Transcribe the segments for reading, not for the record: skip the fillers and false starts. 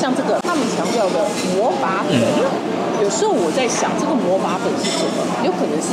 像这个他们强调的魔法粉，有时候我在想，这个魔法粉是什么？有可能是。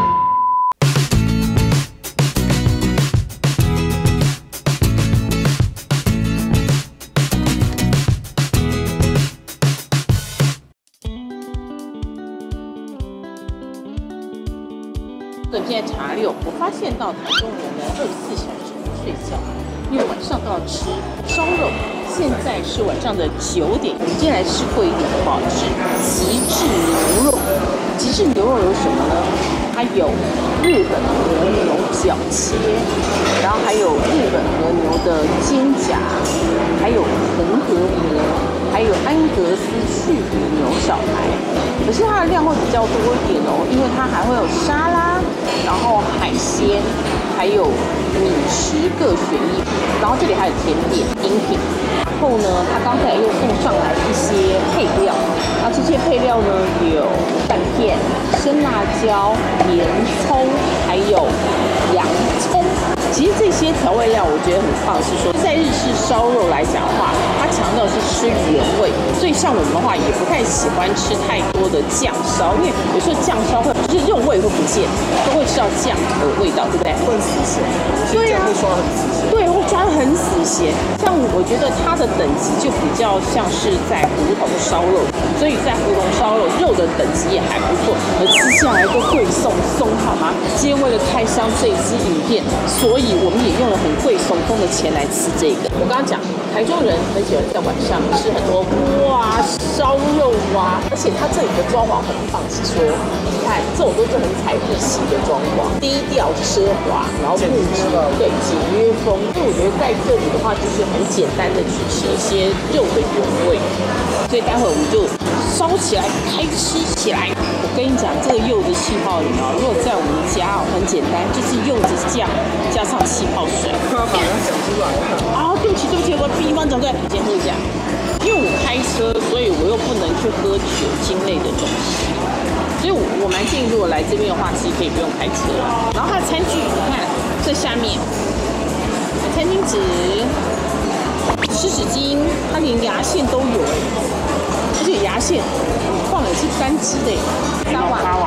现在茶六，我发现到台中人呢24小时不睡觉，因为晚上都要吃烧肉。现在是晚上的9点，我们今天来吃贵一点的话，是极致牛肉。极致牛肉有什么呢？它有日本和牛脚切，然后还有日本和牛的肩胛，还有横膈膜，还有安格斯去骨牛小排。可是它的量会比较多一点哦，因为它还会有沙拉，然后海鲜，还有米食各选一，然后这里还有甜点、饮品。然后呢，它刚才又送上来一些配料，然后这些配料呢有蛋片、生辣椒、盐葱，还有洋葱。其实这些调味料我觉得很棒，是说在日式烧肉来讲的话，它强调是吃原味，所以像我们的话也不太喜欢吃太多的酱烧，因为有时候酱烧会就是肉味会不见，都会吃到酱的味道，对不对？ 会死咸， 对啊， 会刷很死咸。 对，会抓得很死咸。像我觉得它的等级就比较像是在胡同烧肉，所以在胡同烧肉肉的等级也还不错，而吃下来都贵松松，好吗？今天为了开箱这一支影片，所以我们也用了很贵松松的钱来吃这个。我刚刚讲，台中人很喜欢在晚上吃很多哇烧肉啊，而且它这里的装潢很棒，是说你看这种都是很彩日系的装潢，低调奢华，然后布置对简约风。所以我觉得在这里的话，就是很简单的去吃一些肉的原味。所以待会我们就烧起来，开吃起来。我跟你讲，这个柚子气泡饮啊，如果在我们家很简单，就是柚子酱加上气泡水。 他把它讲出来了。 啊，对不起，我地方讲对，先喝一下。因为我开车，所以我又不能去喝酒精类的东西，所以我蛮建议，如果来这边的话，其实可以不用开车了。然后它的餐具，你看这下面有餐巾纸、湿纸巾，它连牙线都有哎，而且牙线放的是干支的沙瓦，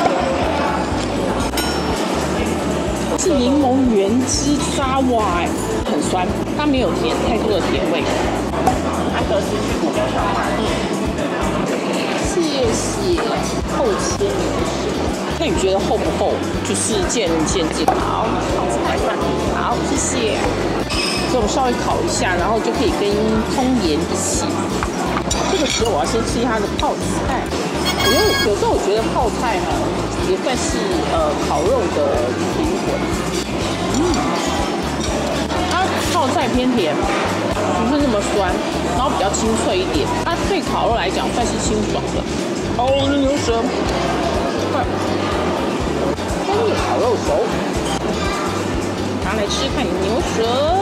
是柠檬原汁沙瓦哎，很酸，它没有太多的甜味。安格斯去骨牛小排，谢谢厚切牛舌。那你觉得厚不厚？就是见仁见智。好，吃白饭。好，谢谢。所以我们稍微烤一下，然后就可以跟葱盐一起。这个时候我要先吃它的泡菜。有时候我觉得泡菜呢，也算是烤肉的灵魂。它泡菜偏甜。不是那么酸，然后比较清脆一点。它对烤肉来讲算是清爽的。哦，我的牛舌，快，跟着烤肉熟，拿来吃看你牛舌。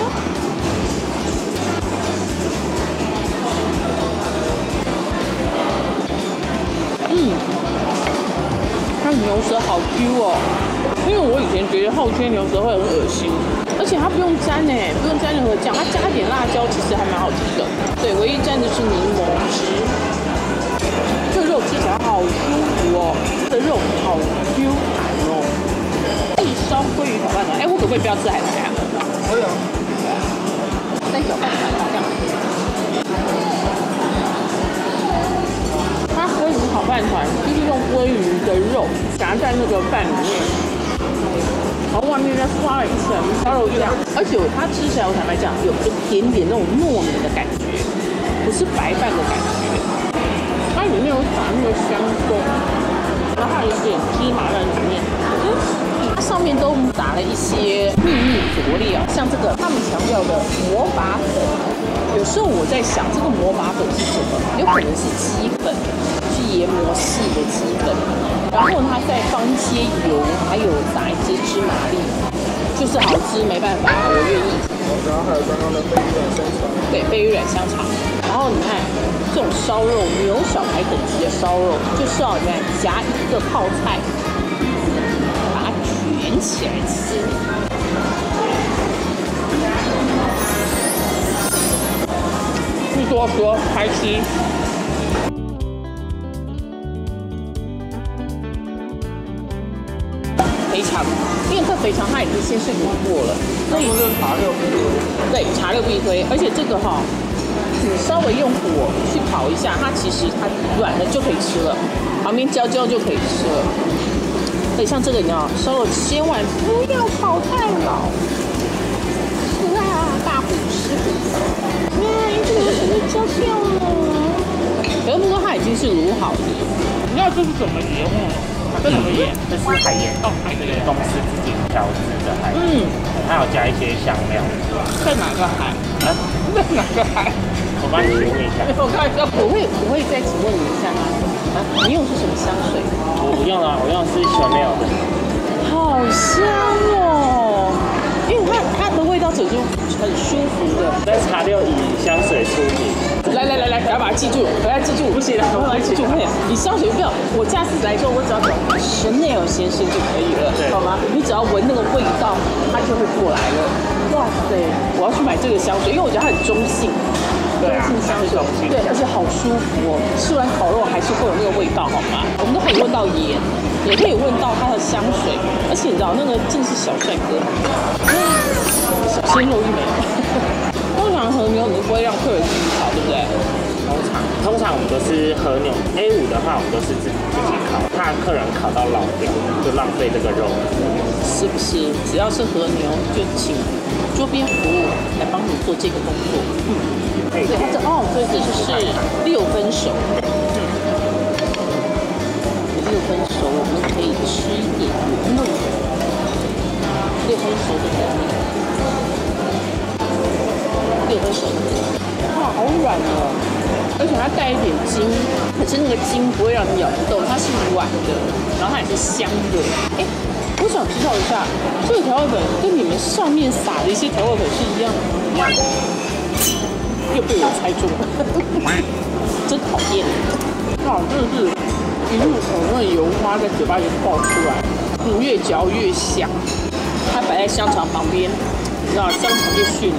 它牛舌好 Q 哦，因为我以前觉得厚切牛舌会很恶心。而且它不用沾不用沾任何酱，它加点辣椒其实还蛮好吃的。对，唯一沾的是柠檬汁。这个肉吃起来好舒服哦，这肉好 Q 弹哦。一烧鲑鱼炒饭团，我可不可以不要吃海苔啊？ 可以啊。 再小饭团这样。它鲑鱼炒饭团就是用鲑鱼的肉夹在那个饭里面。然后外面再刷了一层烧肉酱，而且它吃起来我坦白讲有一点点那种糯米的感觉，不是白饭的感觉。它里面有撒那个香葱，然后还有一点芝麻在里面，它上面都打了一些秘密佐料，像这个他们强调的魔法粉。有时候我在想，这个魔法粉是什么？有可能是鸡粉，是研磨细的鸡粉。然后它再放一些油，还有撒一些芝麻粒，就是好吃，没办法，我愿意。 然后还有刚刚的鲱鱼软香肠，对， 鲱鱼软香肠。然后你看这种烧肉，牛小排等级的烧肉，就是要你看夹一个泡菜，把它卷起来吃。 多说，开吃。肥肠，因为这肥肠它已经先是卤过了，所以茶六必推。 对，茶六必推，而且这个哈，你稍微用火去烤一下，它其实它软了就可以吃了，旁边焦焦就可以吃了。所以像这个你要烧肉，千万不要烤太老。是啊，大虎师傅，哇，这个整个焦掉了。可是不说它已经是卤好的，你知道这是什么盐吗？ 这什么盐？这是海盐哦，这个公司自己调制的海盐，它有加一些香料。 在哪个海？ 啊， 在哪个海？ 我帮你询问一下。 我看一下，我会再请问你一下吗？啊，你用的是什么香水？ 我不用啊，我用的是 Chanel 的。 好香哦！因为它的味道只是很舒服的。 在茶六以香水出名。 来，不要把它记住，不要记住，不行了，我把它记住，快点！你香水不要，我下次来的时候我只要找 Chanel 先生就可以了，好吗？你只要闻那个味道，它就会过来了。哇塞！我要去买这个香水，因为我觉得它很中性。 对啊， 香水，对，而且好舒服哦。吃完烤肉还是会有那个味道，好吗？我们都可以闻到盐，也可以闻到它的香水，而且你知道那个真是小帅哥，小鲜肉一枚。通常和牛你不会让客人自己烤，对不对？ 通常我们都是和牛 A5 的话，我们都是自己烤，怕客人烤到老掉，就浪费这个肉。 是不是？只要是和牛，就请桌边服务来帮你做这个动作。对，它这所以这就是6分熟。6分熟，我们可以吃一点圆肉。6分熟的圆肉。6分熟的，哇，好软哦！而且它带一点筋，可是那个筋不会让你咬不动，它是软的，然后它也是香的。哎，我想知道一下，这个调味粉跟你们上面撒的一些调味粉是一样的？又被我猜中了，真讨厌！哇，真的是一入口那个油花在嘴巴里爆出来，越嚼越香。它摆在香肠旁边，你知道香肠就逊了，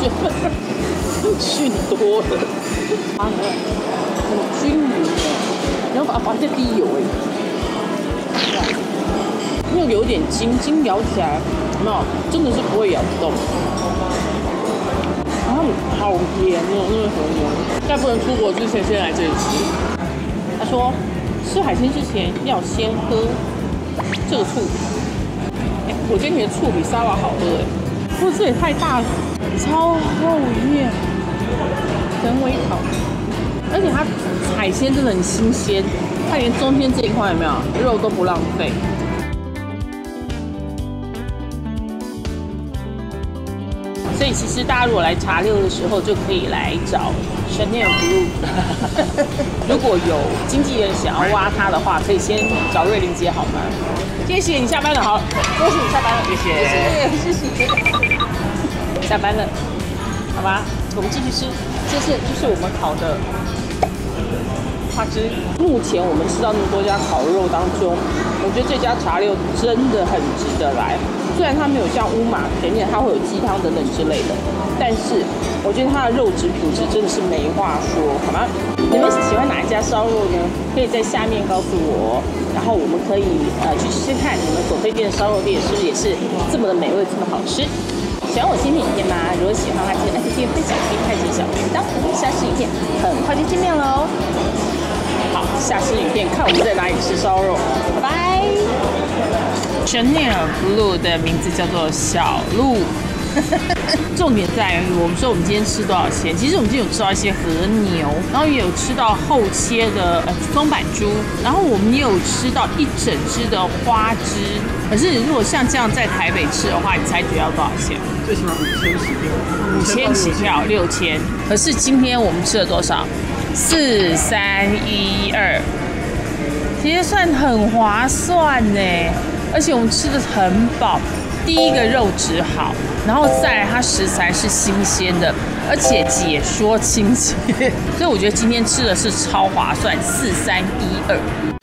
逊多了。啊，你看，很均匀哎，然后把这滴油哎，又有点筋咬起来，有没有？真的是不会咬不动。好甜哦，那个和牛。在不能出国之前，先来这里吃。他说，吃海鲜之前要先喝这个醋。哎，我觉得你的醋比沙拉好喝哎。不过这也太大了，超后面，人为烤，而且它海鲜真的很新鲜，它连中间这一块有没有肉都不浪费。所以其实大家如果来茶六的时候，就可以来找 Chanel Blue。如果有经纪人想要挖他的话，可以先找瑞玲姐好吗？谢谢你下班了，好，恭喜你下班了，谢谢。下班了，好吧，我们继续吃。这就是我们烤的花枝。目前我们吃到那么多家烤肉当中，我觉得这家茶六真的很值得来。虽然它没有像乌马前面它会有鸡汤等等之类的，但是我觉得它的肉质品质真的是没话说，好吗？你们喜欢哪一家烧肉呢？可以在下面告诉我，然后我们可以去试试看你们所推荐的烧肉店是不是也是这么的美味，这么好吃。喜欢我新片影片吗？如果喜欢的话，记得按订阅、分享、并开启小铃铛。我们下次影片很快就见面喽！好，下次影片看我们在哪里吃烧肉，拜拜。Chanel Blue 的名字叫做小鹿。重点在于我们说我们今天吃多少钱？其实我们今天有吃到一些和牛，然后也有吃到厚切的松板猪，然后我们也有吃到一整只的花枝。可是如果像这样在台北吃的话，你猜觉得要多少钱？ 最起码5000起跳 ，5000起跳，6000。可是今天我们吃了多少？4312，其实算很划算呢。而且我们吃的很饱，第一个肉质好，然后再来它食材是新鲜的，而且解说清晰，所以我觉得今天吃的是超划算，4312。